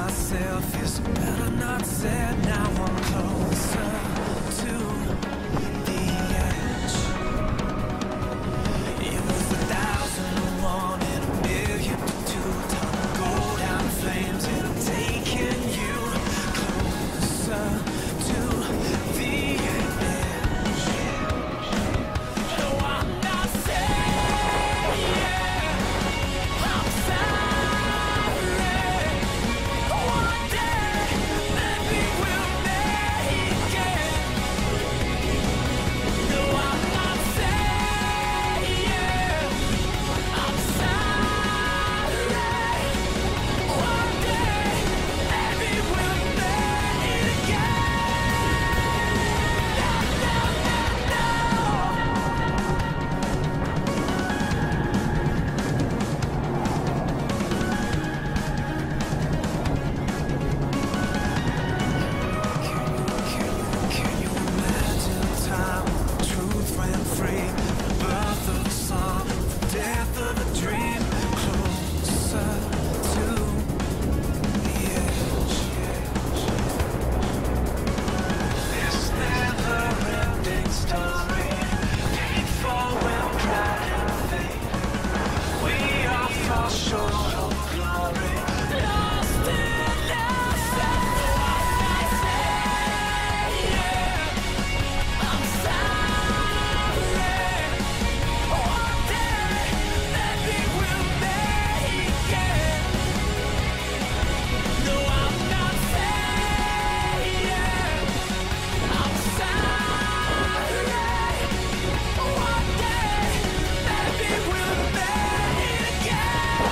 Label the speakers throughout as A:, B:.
A: myself is better not said. Now I'm closer to the edge. It was 1,001 in a million to two. Time to go down in flames, and I'm taking you closer to the edge. No, I'm not saying I'm sorry. One day, maybe we'll make it. No, I'm not saying I'm sorry. One day, maybe we'll make it again. No, no, no, Can you imagine a time when truth ran free? The birth of a song, the death of a dream. Closer to the edge. This never-ending story, painful when pride and faith. We all fall short of glory. Lost in I'm sorry. One day, maybe we'll make it. No, I'm not saying I'm sorry. One day, maybe we'll make it again.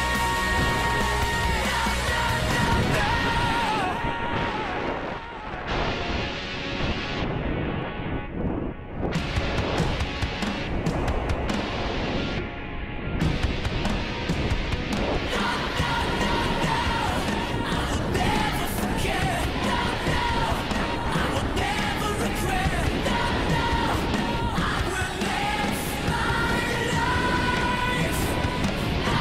A: Never forget. I will never regret. I will live my life. I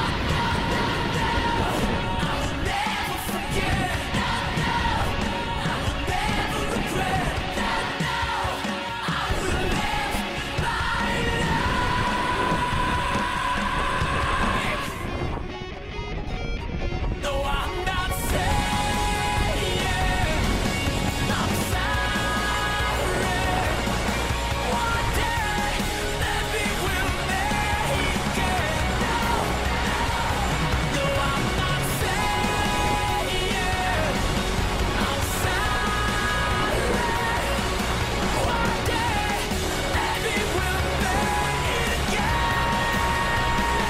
A: will never forget. I will never regret. I will live my life. No, I'm not saying I'm sorry. One day, maybe we'll make it. No, I'm not saying I'm sorry. One day, maybe we'll make it again.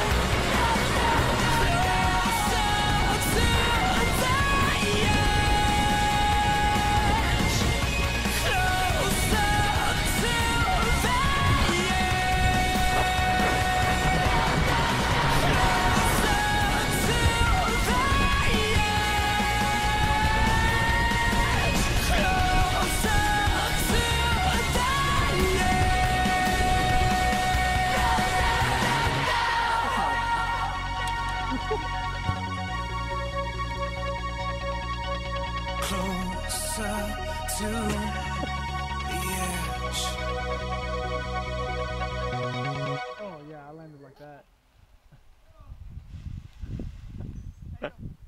A: Closer to the edge.
B: Oh yeah, I landed like that.